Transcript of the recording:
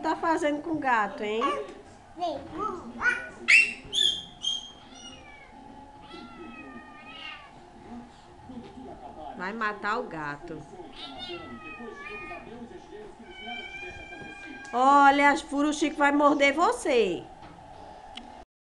tá fazendo com o gato, hein? Vai matar o gato. Olha, Furuchico vai morder você.